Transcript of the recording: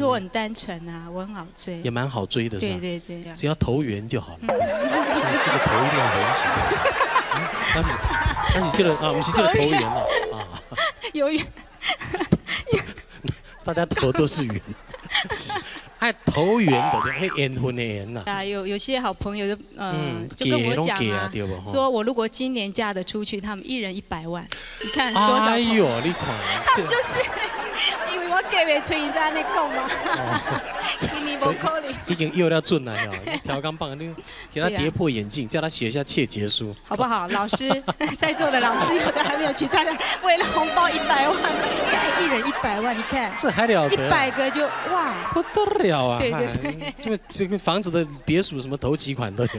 我很单纯啊，我很好追， 也蛮好追的，是吧？ 对对对， 只要投缘就好了，就是这个头一定要圆形。但是这个啊，不是这个投缘了啊， 有缘， 大家头都是圆的，是爱投缘的，会缘分的缘呐。 啊，有些好朋友就跟我讲啊，说我如果今年嫁得出去，他们一人100万，你看多少？ 哎呦，你看， 他们就是因为我嫁袂出，你在那讲嘛。今年不可能。 已经又要准了呀！调钢棒，你给他跌破眼镜，叫他写一下切结书， 好不好？老师，在座的老师有的还没有娶太太，为了红包100万，一人100万，你看这还了得 ？100个就哇， 不得了啊！ 对对对， 这个房子的别墅什么头期款都有。